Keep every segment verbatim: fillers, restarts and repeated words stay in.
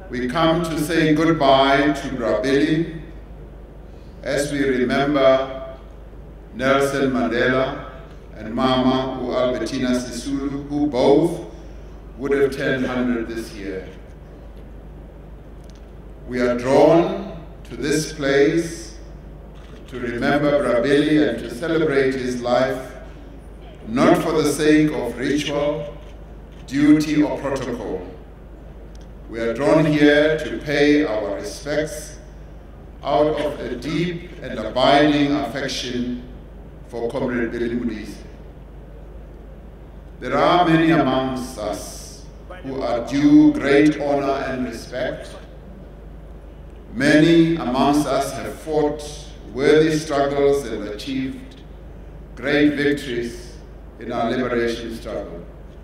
we come to say goodbye to Billy as we remember Nelson Mandela and Mama Albertina Sisulu, who both would have turned one hundred this year. We are drawn to this place to remember Billy and to celebrate his life, not for the sake of ritual, duty, or protocol. We are drawn here to pay our respects out of a deep and abiding affection for Comrade Billy Modise. There are many amongst us who are due great honor and respect. Many amongst us have fought worthy struggles and achieved great victories in our liberation struggle.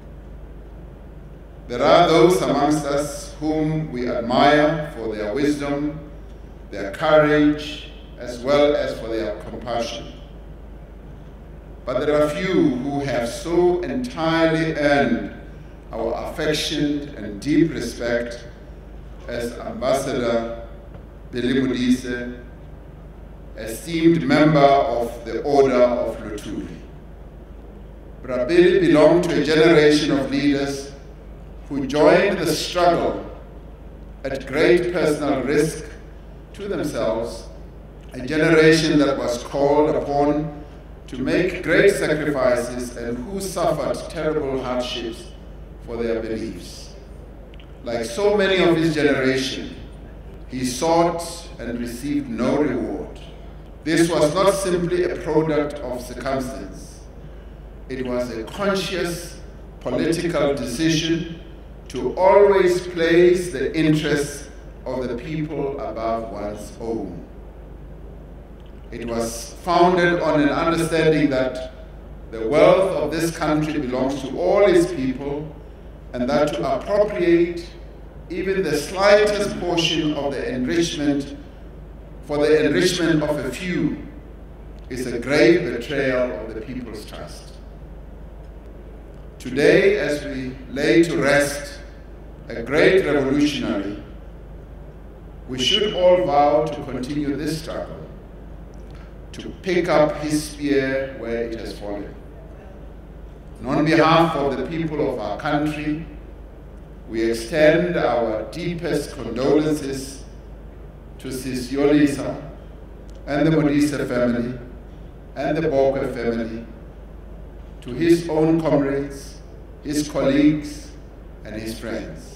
There are those amongst us whom we admire for their wisdom, their courage, as well as for their compassion. But there are few who have so entirely earned our affection and deep respect as Ambassador Billy Modise, esteemed member of the Order of Lutuli. Billy belonged to a generation of leaders who joined the struggle at great personal risk to themselves, a generation that was called upon to make great sacrifices and who suffered terrible hardships for their beliefs. Like so many of his generation, he sought and received no reward. This was not simply a product of circumstance. It was a conscious political decision to always place the interests of the people above one's own. It was founded on an understanding that the wealth of this country belongs to all its people, and that to appropriate even the slightest portion of the enrichment for the enrichment of a few is a grave betrayal of the people's trust. Today, as we lay to rest a great revolutionary, we should all vow to continue this struggle, to pick up his spear where it has fallen. And on behalf of the people of our country, we extend our deepest condolences to Sis Yolisa and the Modise family and the Bokwe family, to his own comrades, his colleagues, and his friends.